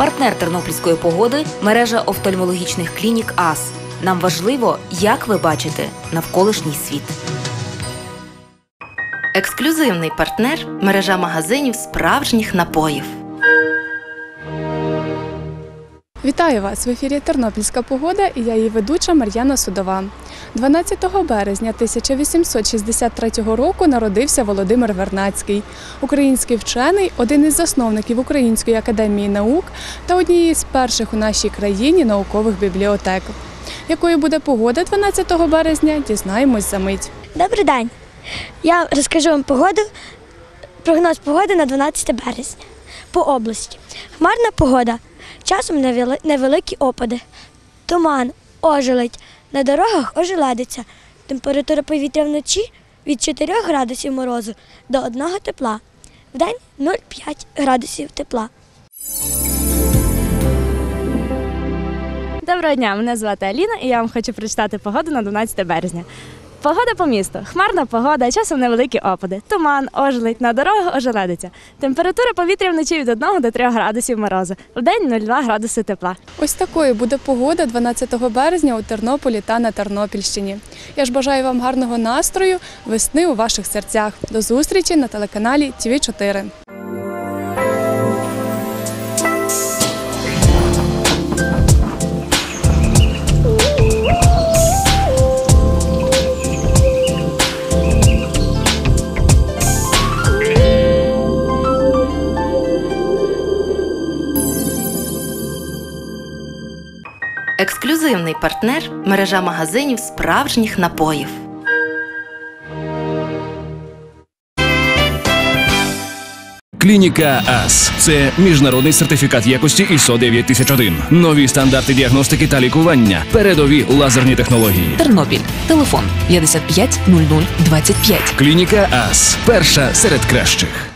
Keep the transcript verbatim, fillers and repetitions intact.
Партнер тернопільської погоди – мережа офтальмологічних клінік АС. Нам важливо, як ви бачите навколишній світ. Ексклюзивний партнер – мережа магазинів справжніх напоїв. Вітаю вас! В ефірі «Тернопільська погода» і я її ведуча Мар'яна Судова. дванадцятого березня тисяча вісімсот шістдесят третього року народився Володимир Вернадський. Український вчений, один із засновників Української академії наук та однієї з перших у нашій країні наукових бібліотек. Якою буде погода дванадцятого березня, дізнаємось за мить. Добрий день! Я розкажу вам погоду, прогноз погоди на дванадцяте березня. По області. Хмарна погода. Часом невеликі опади. Туман, ожеледь. На дорогах ожеледиться. Температура повітря вночі від чотирьох градусів морозу до одного тепла. Вдень нуль цілих п'ять градусів тепла. Доброго дня, мене звати Аліна і я вам хочу прочитати погоду на дванадцяте березня. Погода по місту. Хмарна погода, часом невеликі опади. Туман, ожеледь, на дорогах ожеледиться. Температура повітря вночі від одного до трьох градусів морозу. Вдень нуль цілих два градуси тепла. Ось такою буде погода дванадцятого березня у Тернополі та на Тернопільщині. Я ж бажаю вам гарного настрою, весни у ваших серцях. До зустрічі на телеканалі Ті Ві чотири. Ексклюзивний партнер – мережа магазинів справжніх напоїв. Клініка АС – це міжнародний сертифікат якості ай ес о дев'ять тисяч один. Нові стандарти діагностики та лікування. Передові лазерні технології. Тернопіль. Телефон п'ятдесят п'ять нуль нуль двадцять п'ять. Клініка АС – перша серед кращих.